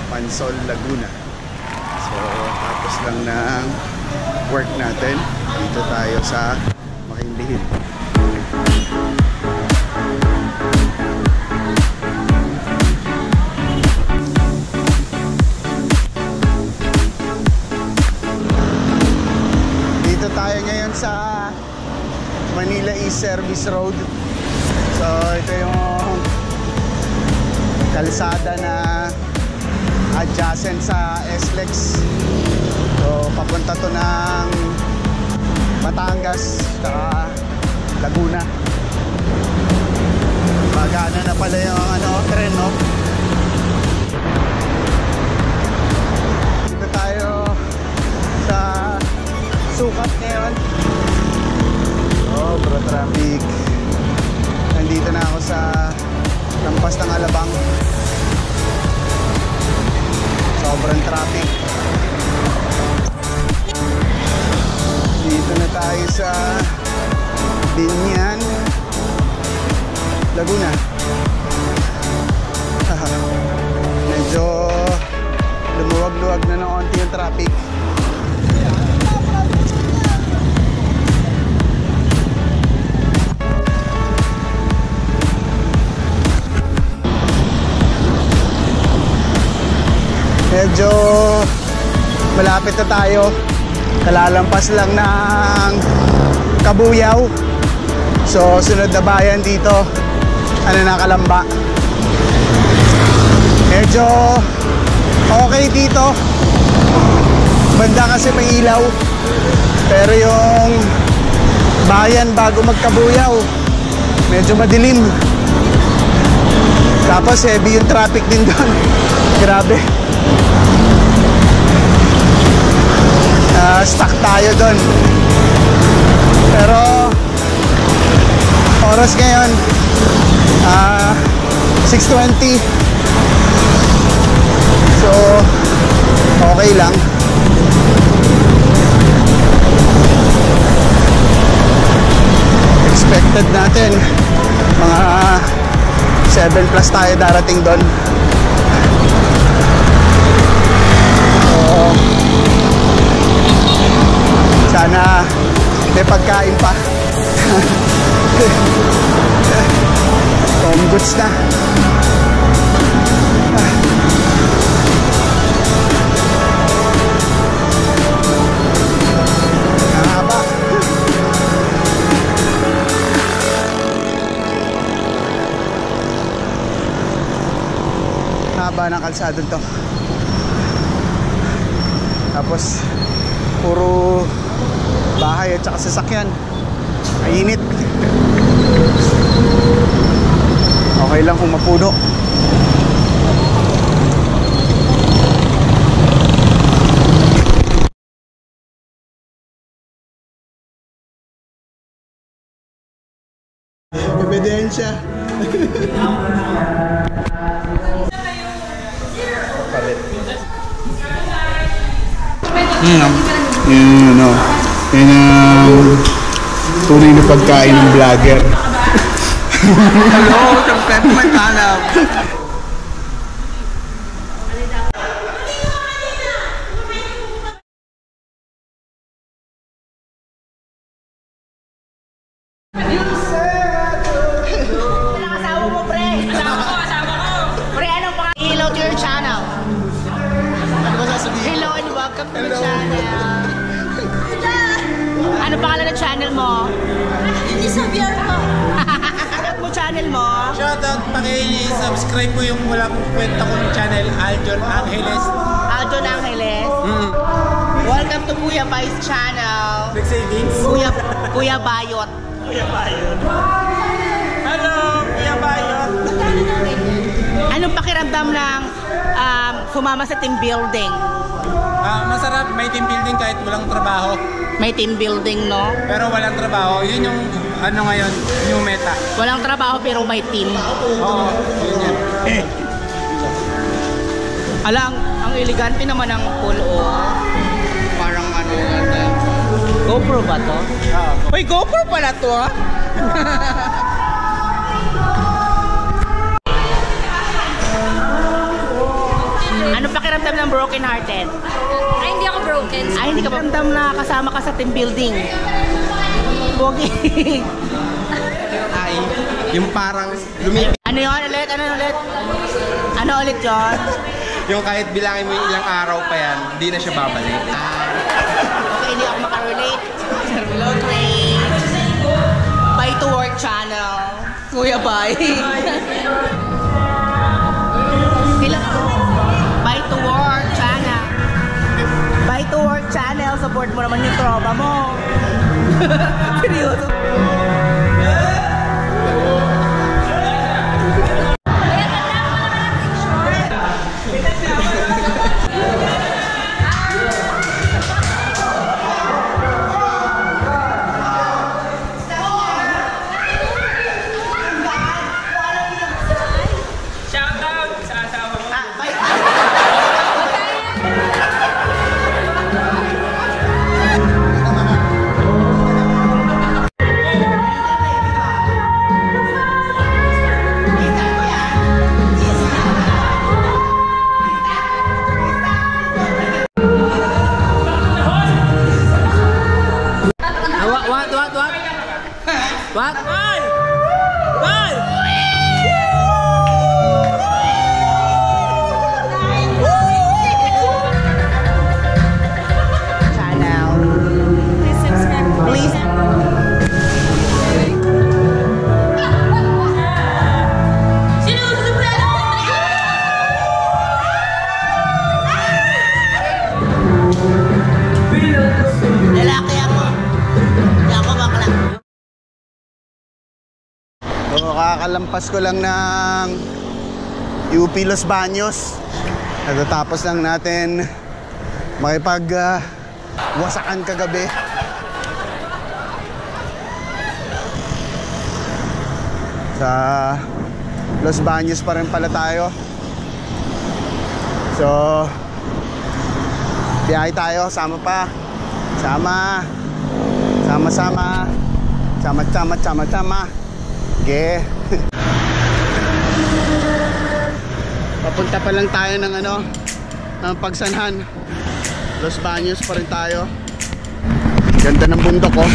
Pansol, Laguna. So tapos lang ng work natin. Dito tayo sa Makinlihim. Dito tayo ngayon sa Manila East Service Road. So ito yung kalsada na adjacent sa SLEX. So papunta to ng Batangas saka Laguna. Magana na pala yung tren, no? Dito tayo sa sukat ngayon. Oh, bro, traffic. Nandito na ako sa lampas ng Alabang. Sobrang traffic. Dito na tayo sa Binyan, Laguna. Medyo lumuwag-luwag na ng onti yung traffic. Medyo malapit na tayo. Kalalampas lang ng Kabuyaw. So sunod na bayan dito, Kalamba. Medyo okay dito. Banda kasi may ilaw. Pero yung bayan bago magkabuyaw, medyo madilim. Tapos heavy yung traffic din doon. Grabe. Stuck tayo doon. Pero oras ngayon 6:20. So okay lang. Expected natin mga 7+ tayo darating doon. Sana may pagkain pa. Home goods na. Haba. Haba ng kalsada to. Tapos puro bahay at saka sasakyan. Mainit. Okay lang kung mapuno. Ebidensya. Yan ang tunay na pagkain ng vlogger. Hello, siyempre may tanap. Asawa mo, pre. Asawa ko. Pre, anong pangalan? Hello to your channel. Ano ba sasabihin? Hello and welcome to the channel. Ano pangalan ng channel mo? Hindi sabihan ko. Ano mo channel mo? Shoutout, paki-subscribe mo yung wala pong kwenta kong channel, Aljon Angeles. Aljon Angeles? Welcome to Kuya Bay's channel. Big savings. Kuya Bayot. Kuya Bayot. Hello, Kuya Bayot. Anong pakiramdam ng sumama sa team building? Masarap, may team building kahit walang trabaho. May team building, no? Pero walang trabaho, yun yung ngayon, new meta. Walang trabaho pero may team. Oo, yun yan. Alang, ang elegante naman ng pool, parang GoPro ba to? Uy, GoPro pala to, ha? Ano ng broken hearted? Ay, hindi ako broken. Ay, hindi ka ramdam na kasama ka sa team building. Pogi. Ay, yung parang lumipit. Ano yun ulit? Ano ulit yun? Yung kahit bilangin mo yung ilang araw pa yan, hindi na siya babalik. Okay, hindi ako makarelate. Relate. Bye to work channel. Kuya, bye. Bye to work channel. Bye to work channel. Support mo naman yung tropa mo. Seryoso. What? Channel. Please subscribe. Please. Lalaki ako. Hindi ako bakla. So, kakalampas ko lang ng UP Los Baños. Natatapos lang natin makipag-wasakan kagabi. Sa Los Baños pa rin pala tayo. So, biyahe tayo, sama pa. Sama. Okay. Papunta pa lang tayo ng ng Pagsanhan. Los Baños pa rin tayo. Ganda ng bundok ko.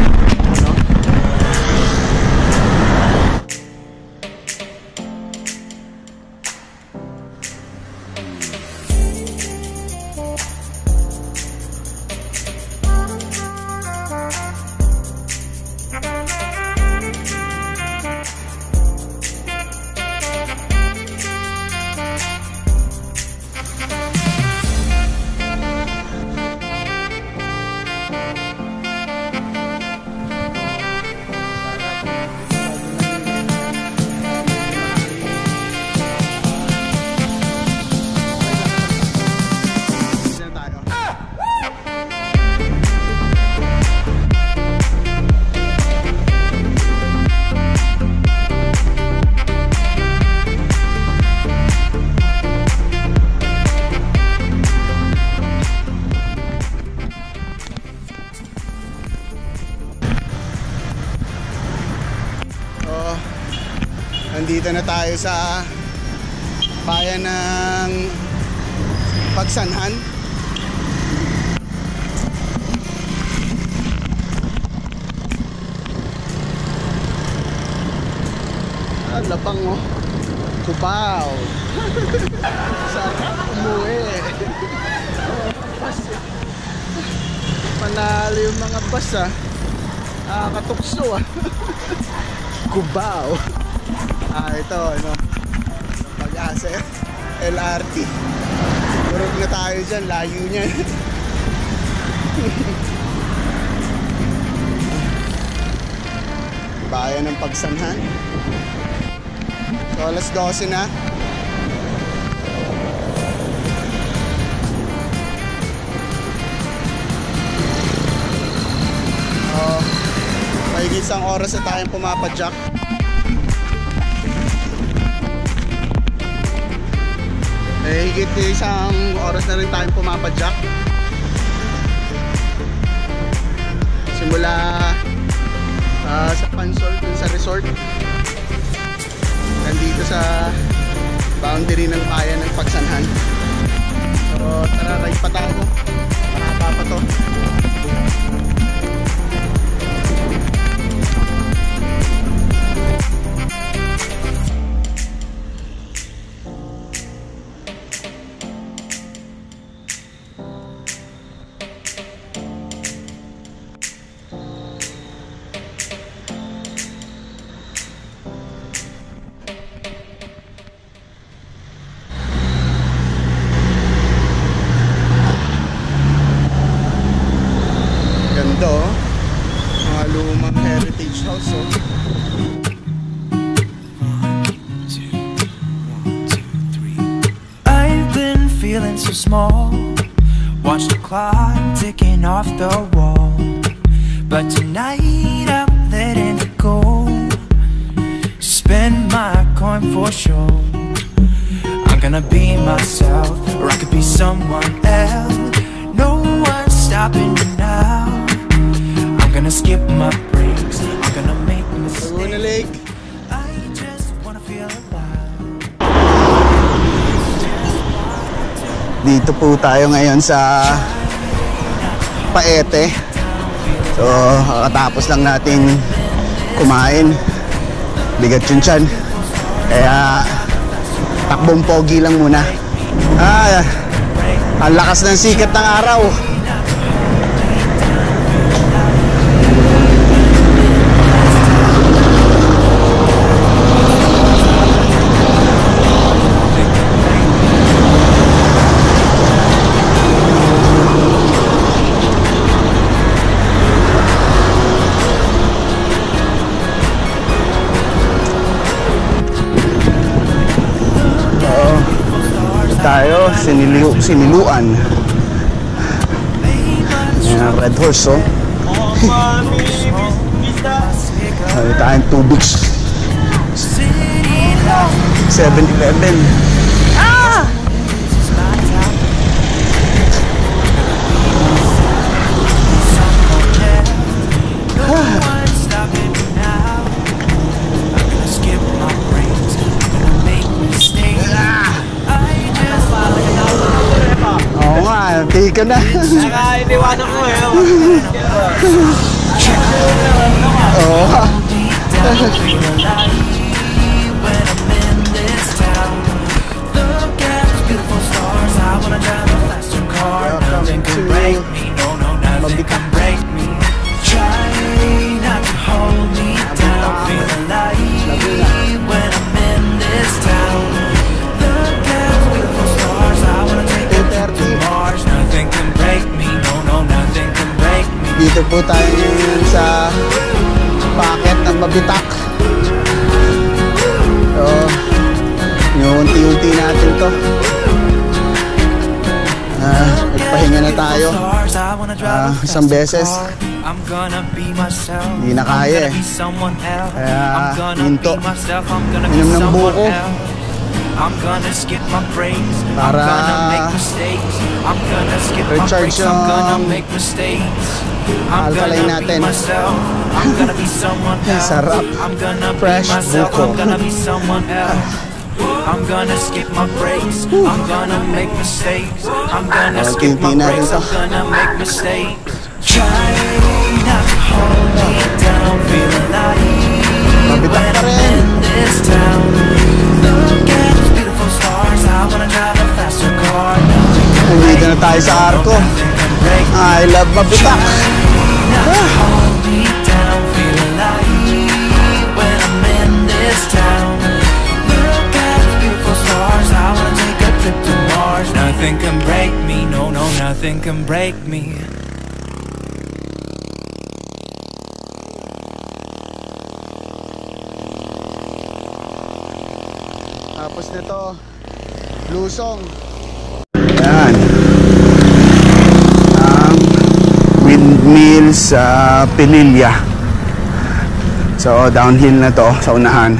Nandito na tayo sa bayan ng Pagsanhan. Lapang mo. Cubao. Sarap umuwi. Panalo yung mga bus katukso Cubao. Ito Pag-asa LRT. Turog na tayo dyan, layo niyan. Bayan ng Pagsanhan. So alas 12 na. Mahigit isang oras na tayong pumapadyak. Higit isang oras na rin tayong pumapadyak. Simula sa Pansol, dun sa resort. Nandito sa boundary ng bayan ng Pagsanhan. So So tara, ride pa tayo. Mahaba pa to. Ganda oh. Mga lumang heritage house oh. I've been feeling so small. Watch the clock ticking off the wall. But tonight I'm letting it go. Spend my coin for sure. I'm gonna be myself, or I could be someone else. No one's stopping me now. I'm gonna skip my breaks. I'm gonna make mistakes. Laguna Lake. I just wanna feel alive. Dito po tayo ngayon sa Paete. So kakatapos lang natin kumain. Bigat yung tiyan. Kaya takbong pogi lang muna. Ang lakas ng sikat ng araw. Tayo, siniluan. Yan, Red Horse, oh. Ano tayong tubig. 7-Eleven. Ah! Oo nga, tigil ka na. Saka iniwanan ko eh. Oo. Dito po tayo ngayon sa packet ng Mabitak. So, unti-unti natin to. Nagpahinga na tayo. Isang beses. Hindi na kaya eh. Kaya minto. Inom ng buko. Para recharge yung alkaline natin. Sarap. Fresh buko. I'm gonna skip my breaks. I'm gonna make mistakes. I'm gonna skip my breaks. I'm gonna make mistakes. Try not to hold me down. Feel alive when I'm in this town. Look at these beautiful stars. I wanna drive a faster car. Nandito na tayo sa Arco. I love Mabitak. Hold me down. Feel alive when I'm in this town. To Mars, nothing can break me. No, no, nothing can break me. Tapos nito, Lusong. Ayan. Ang windmill sa Pililya. So, downhill na to sa unahan.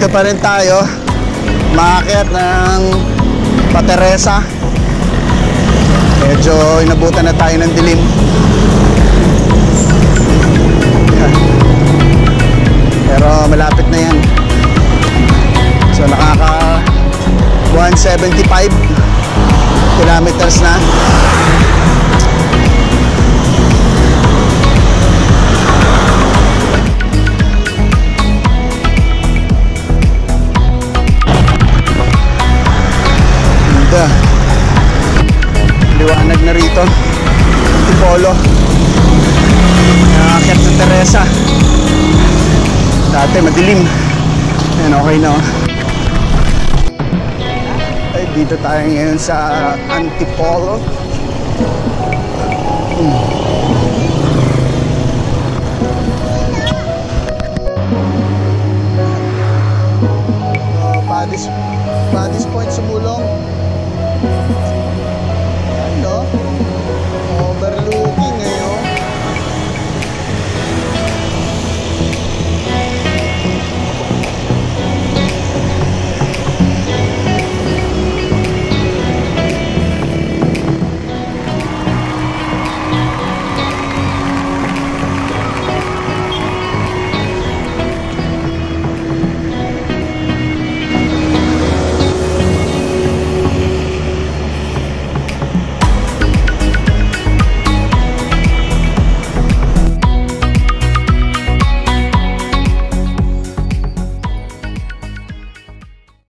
Dito pa rin tayo. Maakyat ng Pateresa. Medyo inabutan na tayo ng dilim. Pero malapit na yan. So nakaka 175 kilometers na. Ganda. Liwanag na rito. Antipolo. Nakakit ng Teresa. Dati madilim. Ayan, okay na. Ay, dito tayo ngayon sa Antipolo. Paddy's Point Sumulong.